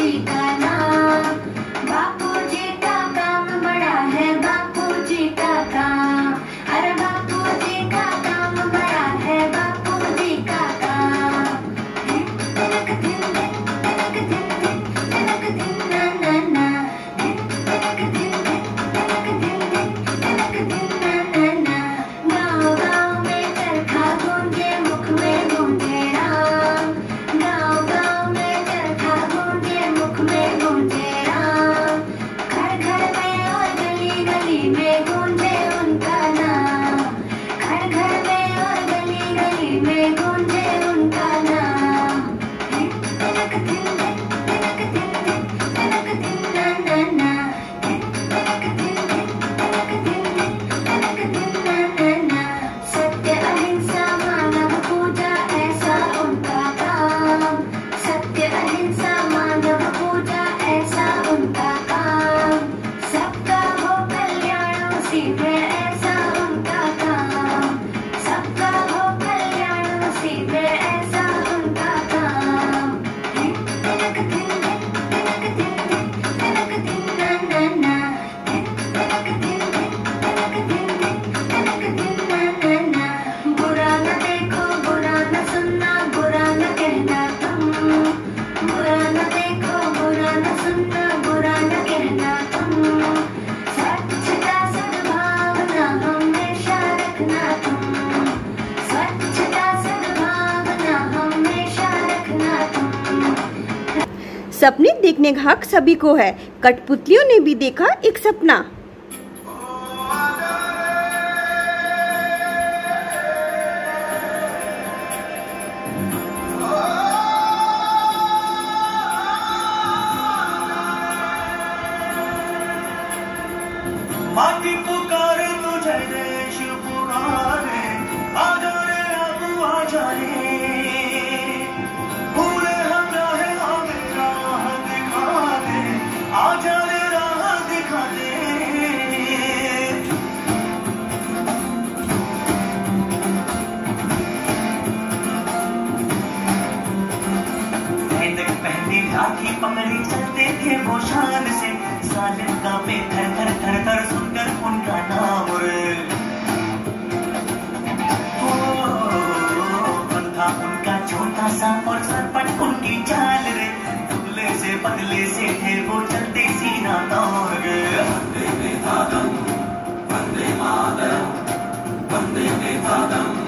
जी का नाम, बापू जी का काम बड़ा है, बापू जी का काम, अरे बापू जी का काम बड़ा है, बापू जी का काम। तिलक दिन दिन, तिलक दिन दिन, तिलक दिन ना ना ना, तिलक दिन दिन, तिलक दिन दिन, तिलक दिन ना ना ना। गाँव गाँव में चरखा गूंजे, मुख में गूंजे राम, गाँव गाँव में चरखा गूंजे, मुख में गूंजे राम, घर घर में और गली गली में गूंजे उनका नाम, घर घर में और गली गली में गूंजे उनका नाम। तिलक दिन दिन, तिलक दिन दिन, तिलक दिन ना ना ना, तिलक दिन दिन, तिलक दिन दिन, तिलक दिन ना ना ना। सत्य अहिंसा मानव पूजा ऐसा उनका काम, सत्य अहिंसा मानव पूजा ऐसा उनका काम, सबका हो कल्याण उसी में ऐसा उनका काम, सबका हो कल्याण उसी में ऐसा उनका काम। तिलक दिन दिन, तिलक दिन दिन, तिलक दिन ना ना ना, तिलक दिन दिन, तिलक दिन दिन, तिलक दिन ना ना ना। बुरा न देखो, बुरा न सुनना, बुरा न कहना तुम, बुरा न देखो, बुरा न सुनना, बुरा न कहना तुम, स्वच्छता सद्भावना हमेशा रखना तुम, स्वच्छता सद्भावना हमेशा रखना तुम। सपने देखने का हक सभी को है। कठपुतलियों ने भी देखा एक सपना। माटी पुकारे तुझे, देश पुकारे, आजा रे अब आजा रे, भूले हम रहे हमें राह दिखा दे, आजा रे राह दिखा दे। पहनी राखी पकड़ी चलते थे वो शान से, सालिम का पे थर थर थर थर सुनकर उनका नाम रे। मन था उनका छोटा सा और सरपट उनकी चाल रे, दुबले से पतले से थे वो चलते सीना तोड़ गे। वंदे मातरम, वंदे मातरम, वंदे मातरम।